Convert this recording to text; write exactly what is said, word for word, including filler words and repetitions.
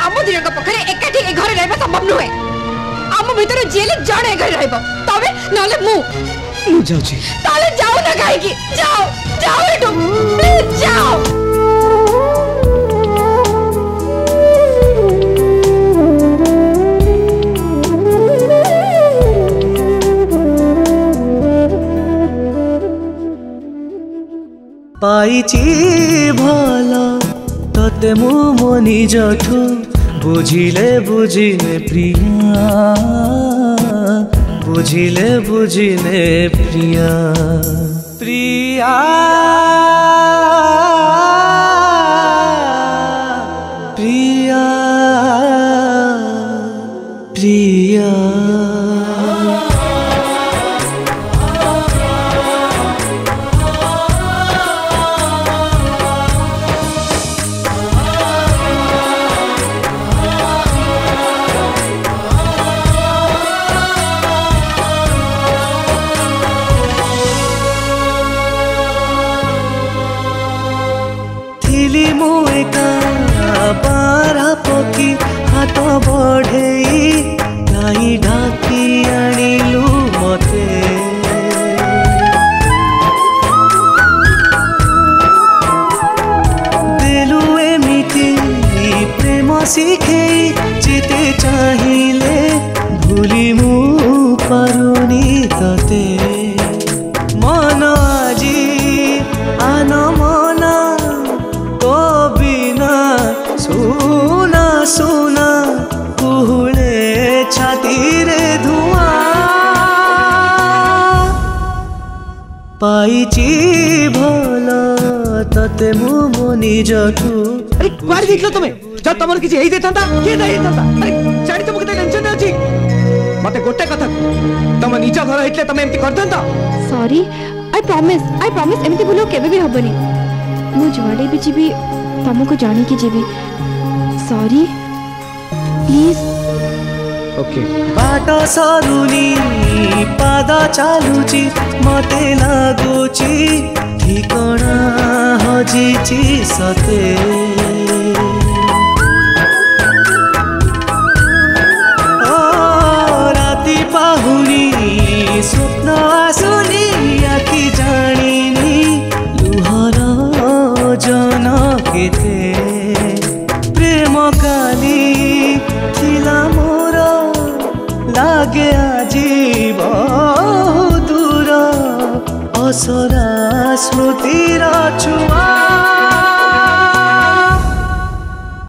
आम दिन पखरे एकाठी ए घर रहबा संभव नुहे आम भीतर जेले जणे घर रहबो तबे नले मु मु जाऊ छी ताले जाओ ना काहे की जाओ जाओ एटू प्लीज जाओ पाइची भला तते मु मो निजठु बुझिले बुझिले प्रिया बुझिले बुझिले प्रिया प्रिया प्रिया प्रिया बारा पकी हाथ बढ़े गाई ढाकी आनिलु मते देलु एमिति प्रेम शिखे जिते चाहिए भूली मु पारुनी तते मन आजी आन मना तो बिना सुना सुना कुहुले छाती रे धुआं पाइची भला तते मु मो निजठु। अरे कुआर देखलो तुम्हें जब तमर किछि हेई देथांता के दे देथांता अरे छाड़ी तुमके टेंशन अछि मते गोटे कथा तम निज घर हेतले तमे एमति करथांता। Sorry I promise I promise एमति बोलो केबे भी हबनी मु जुआडे भी जीबी तुमको जाने की जीबी सॉरी प्लीज ओके बाट सरुनी पाद चालुची मते लागुची ठिकणा हजिची सते ओ राती पाहुनी स्वप्न आसुनी आखि जानिनी लुहर जन केते प्रेम काली थिला मोर लागे आजी बहु दूर असरा स्मृतिर छुआ।